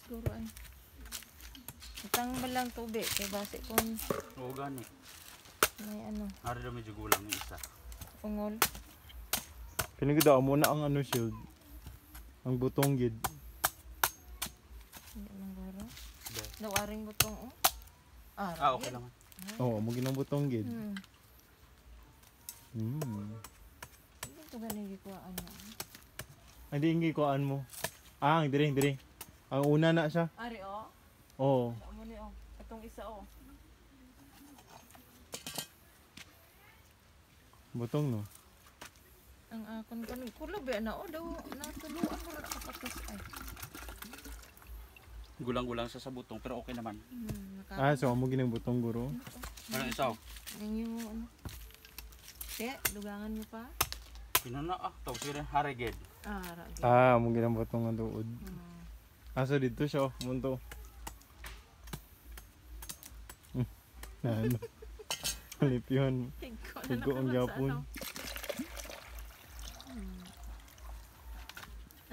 siguro ay. Itang lang tubig kay base kung Oo gani. may ano, Ari daw medyo gulang yung isa. ungol. Pinagdaan mo na ang ano shield. Ang butong gid. Hindi man guro. Hindi. Daw aring butong oh. Okay lang. Oo, mo ginang butong gid. Hmm. Hmm. Ito ganing gikuhaan mo. Ay di ingi kuan mo. Ah, ang diri. Ang una na siya. Ari oh. Oo. Amo ni oh. Atong isa oh. Butong no. Ang akon kanin kulo ba na oh daw natuluan mo na kapatos ay. Gulang-gulang siya sa butong pero okay naman. Ah, so mo ginang butong guro. Parang isa oh. Yung ano. Te, dugangan mo pa? Pinuna tawag siya rin harigid. Ragi. Ah, mo ginang butong ang tuod. Hmm. Ah, so dito siya, munto. Ano? Halip yun. Tigko Tigko ang naman sa Japon. ano.